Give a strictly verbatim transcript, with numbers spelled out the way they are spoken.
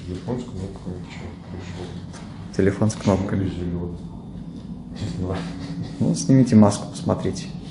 Телефон с кнопкой. Что пришел? Телефон с кнопкой. Зеленый. Ну, снимите маску, посмотрите.